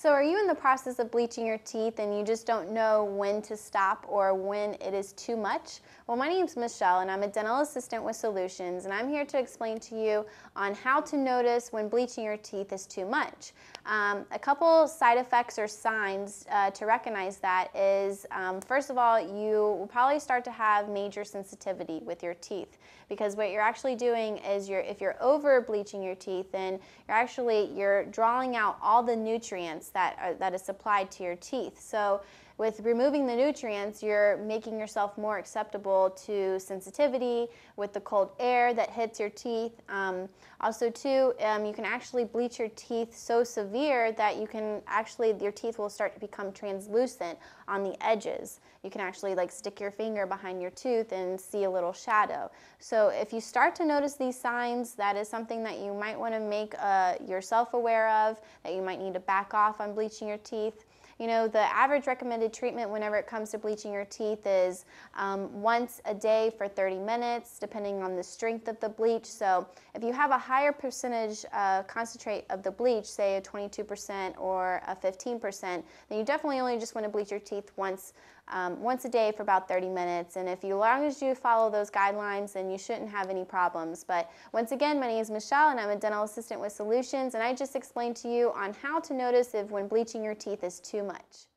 So are you in the process of bleaching your teeth and you just don't know when to stop or when it is too much? Well, my name is McPhail and I'm a dental assistant with Solutions, and I'm here to explain to you on how to notice when bleaching your teeth is too much. A couple side effects or signs to recognize that is, first of all, you will probably start to have major sensitivity with your teeth, because what you're actually doing is if you're over bleaching your teeth, then you're drawing out all the nutrients that is supplied to your teeth. So with removing the nutrients, you're making yourself more acceptable to sensitivity with the cold air that hits your teeth. Also too, you can actually bleach your teeth so severe that your teeth will start to become translucent on the edges. You can actually stick your finger behind your tooth and see a little shadow. So if you start to notice these signs, that is something that you might want to make yourself aware of, that you might need to back off on bleaching your teeth. You know, the average recommended treatment whenever it comes to bleaching your teeth is once a day for 30 minutes, depending on the strength of the bleach. So if you have a higher percentage concentrate of the bleach, say a 22% or a 15%, then you definitely only just want to bleach your teeth once a day for about 30 minutes. And as long as you follow those guidelines, then you shouldn't have any problems. But once again, my name is McPhail and I'm a dental assistant with Solutions, and I just explained to you on how to notice when bleaching your teeth is too much.